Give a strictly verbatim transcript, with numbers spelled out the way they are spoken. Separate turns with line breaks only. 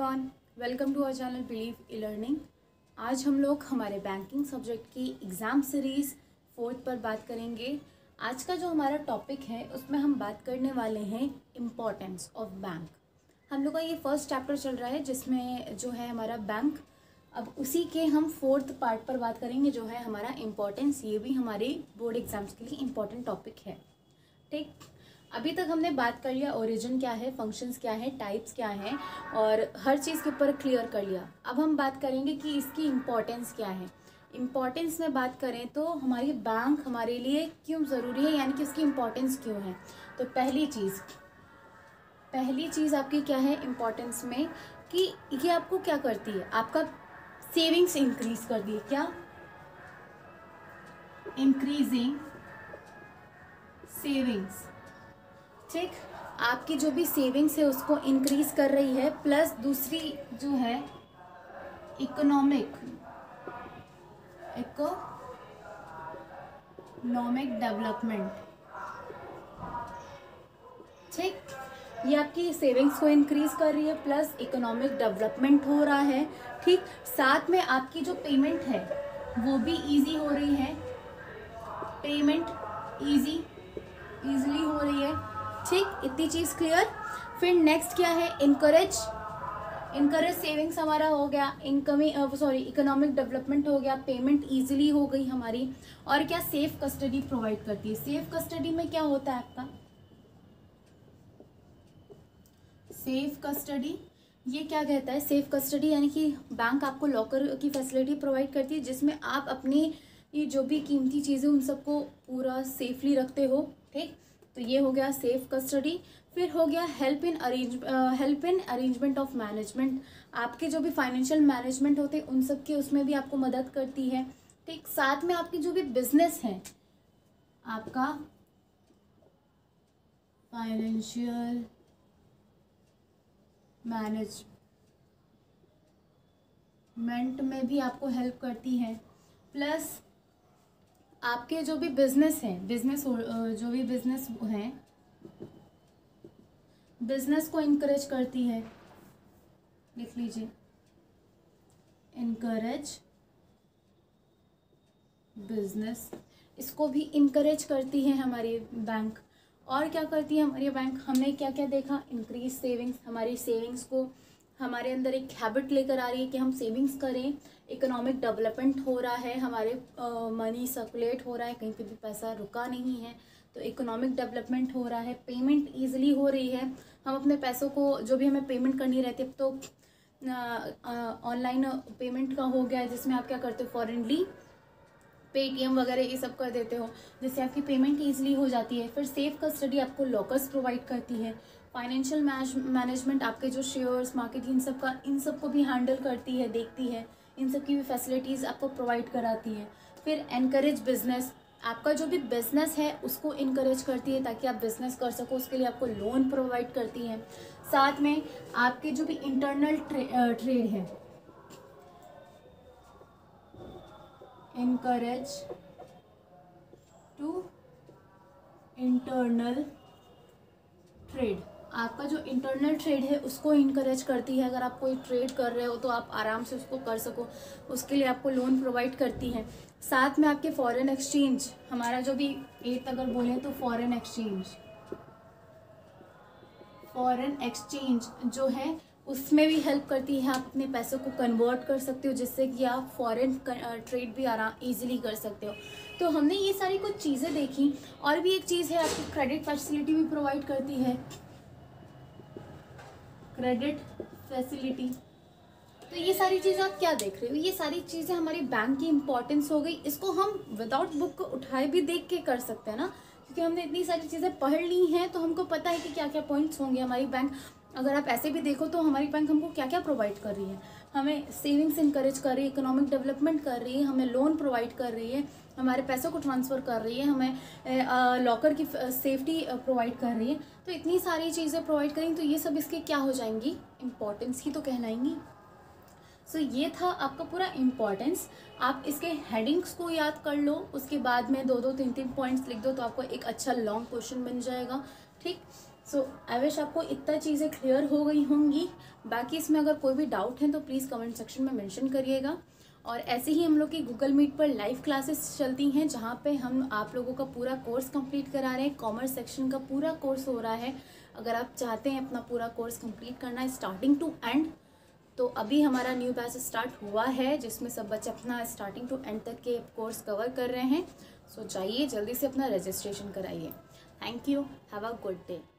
Everyone, welcome to our channel believe e learning. आज हम लोग हमारे बैंकिंग सब्जेक्ट की एग्ज़ाम सीरीज़ फोर्थ पर बात करेंगे। आज का जो हमारा टॉपिक है उसमें हम बात करने वाले हैं इम्पोर्टेंस ऑफ बैंक। हम लोग का ये फर्स्ट चैप्टर चल रहा है जिसमें जो है हमारा बैंक। अब उसी के हम फोर्थ पार्ट पर बात करेंगे जो है हमारा इम्पोर्टेंस। ये भी हमारे बोर्ड एग्जाम्स के लिए इम्पोर्टेंट टॉपिक है। ठीक, अभी तक हमने बात कर लिया ओरिजिन क्या है, फंक्शंस क्या है, टाइप्स क्या है और हर चीज़ के ऊपर क्लियर कर लिया। अब हम बात करेंगे कि इसकी इम्पोर्टेंस क्या है। इम्पोर्टेंस में बात करें तो हमारी बैंक हमारे लिए क्यों ज़रूरी है, यानी कि उसकी इम्पोर्टेंस क्यों है। तो पहली चीज़ पहली चीज़ आपकी क्या है इम्पोर्टेंस में कि ये आपको क्या करती है, आपका सेविंग्स इंक्रीज कर दी है। क्या? Increasing savings. ठीक, आपकी जो भी सेविंग्स है उसको इंक्रीज कर रही है। प्लस दूसरी जो है इकोनॉमिक इकोनॉमिक डेवलपमेंट। ठीक, ये आपकी सेविंग्स को इंक्रीज कर रही है प्लस इकोनॉमिक डेवलपमेंट हो रहा है। ठीक, साथ में आपकी जो पेमेंट है वो भी इजी हो रही है, पेमेंट इजी इजीली हो रही है। ठीक, इतनी चीज़ क्लियर। फिर नेक्स्ट क्या है, इनकरेज इनकरेज सेविंग्स हमारा हो गया, इनकमिंग सॉरी इकोनॉमिक डेवलपमेंट हो गया, पेमेंट इजीली हो गई हमारी। और क्या, सेफ कस्टडी प्रोवाइड करती है। सेफ कस्टडी में क्या होता है आपका, सेफ कस्टडी ये क्या कहता है, सेफ कस्टडी यानी कि बैंक आपको लॉकर की फैसिलिटी प्रोवाइड करती है जिसमें आप अपनी ये जो भी कीमती चीज़ें उन सबको पूरा सेफली रखते हो। ठीक, तो ये हो गया सेफ कस्टडी। फिर हो गया help in arrange help in arrangement of management. आपके जो भी फाइनेंशियल मैनेजमेंट होते हैं उन सब के उसमें भी आपको मदद करती है। ठीक, साथ में आपकी जो भी बिजनेस है, आपका फाइनेंशियल मैनेजमेंट में भी आपको हेल्प करती है। प्लस आपके जो भी बिजनेस है, बिजनेस जो भी बिजनेस है बिजनेस को इनकरेज करती है। लिख लीजिए, इनकरेज बिजनेस, इसको भी इनकरेज करती है हमारी बैंक। और क्या करती है हमारी बैंक, हमने क्या क्या देखा, इंक्रीज सेविंग्स, हमारी सेविंग्स को हमारे अंदर एक हैबिट लेकर आ रही है कि हम सेविंग्स करें। इकोनॉमिक डेवलपमेंट हो रहा है, हमारे मनी सर्कुलेट हो रहा है, कहीं पे भी पैसा रुका नहीं है, तो इकोनॉमिक डेवलपमेंट हो रहा है। पेमेंट ईजिली हो रही है, हम अपने पैसों को जो भी हमें पेमेंट करनी रहती है, तो ऑनलाइन पेमेंट का हो गया है जिसमें आप क्या करते हो, फॉरेनली पेटीएम वगैरह ये सब कर देते हो जिससे आपकी पेमेंट ईजिली हो जाती है। फिर सेफ कस्टडी आपको लॉकर्स प्रोवाइड करती है। फाइनेंशियल मैनेजमेंट आपके जो शेयर्स मार्केट इन सब का इन सब को भी हैंडल करती है, देखती है, इन सब की भी फैसिलिटीज़ आपको प्रोवाइड कराती है। फिर एनकरेज बिजनेस, आपका जो भी बिजनेस है उसको इनकरेज करती है ताकि आप बिजनेस कर सको, उसके लिए आपको लोन प्रोवाइड करती है। साथ में आपके जो भी इंटरनल ट्रे, ट्रेड है, encourage to internal trade, आपका जो इंटरनल ट्रेड है उसको इनकरेज करती है। अगर आप कोई ट्रेड कर रहे हो तो आप आराम से उसको कर सको, उसके लिए आपको लोन प्रोवाइड करती है। साथ में आपके फॉरेन एक्सचेंज, हमारा जो भी एट अगर बोले तो फॉरेन एक्सचेंज फॉरेन एक्सचेंज जो है उसमें भी हेल्प करती है। आप अपने पैसों को कन्वर्ट कर सकते हो जिससे कि आप फॉरेन ट्रेड भी आराम इजीली कर सकते हो। तो हमने ये सारी कुछ चीज़ें देखी। और भी एक चीज़ है, आपकी क्रेडिट फैसिलिटी भी प्रोवाइड करती है, क्रेडिट फैसिलिटी। तो ये सारी चीज़ें आप क्या देख रहे हो, ये सारी चीज़ें हमारी बैंक की इंपॉर्टेंस हो गई। इसको हम विदाउट बुक को उठाए भी देख के कर सकते हैं ना, क्योंकि हमने इतनी सारी चीज़ें पढ़ ली हैं तो हमको पता है कि क्या क्या पॉइंट्स होंगे। हमारी बैंक अगर आप ऐसे भी देखो तो हमारी बैंक हमको क्या क्या प्रोवाइड कर रही है, हमें सेविंग्स इंकरेज कर रही है, इकोनॉमिक डेवलपमेंट कर रही है, हमें लोन प्रोवाइड कर रही है, हमारे पैसों को ट्रांसफ़र कर रही है, हमें लॉकर की सेफ्टी प्रोवाइड कर रही है। तो इतनी सारी चीज़ें प्रोवाइड करेंगी तो ये सब इसके क्या हो जाएंगी, इम्पोर्टेंस ही तो कहलाएंगी। सो so, ये था आपका पूरा इम्पोर्टेंस। आप इसके हेडिंग्स को याद कर लो, उसके बाद में दो दो तीन तीन पॉइंट्स लिख दो तो आपको एक अच्छा लॉन्ग क्वेश्चन बन जाएगा। ठीक, सो आई विश आपको इतना चीज़ें क्लियर हो गई होंगी। बाकी इसमें अगर कोई भी डाउट है तो प्लीज़ कमेंट सेक्शन में मेंशन करिएगा। और ऐसे ही हम लोग की गूगल मीट पर लाइव क्लासेस चलती हैं जहाँ पे हम आप लोगों का पूरा कोर्स कंप्लीट करा रहे हैं। कॉमर्स सेक्शन का पूरा कोर्स हो रहा है। अगर आप चाहते हैं अपना पूरा कोर्स कंप्लीट करना है स्टार्टिंग टू एंड, तो अभी हमारा न्यू बैच स्टार्ट हुआ है जिसमें सब बच्चे अपना स्टार्टिंग टू एंड तक के कोर्स कवर कर रहे हैं। सो जाइए जल्दी से अपना रजिस्ट्रेशन कराइए। Thank you, have a good day.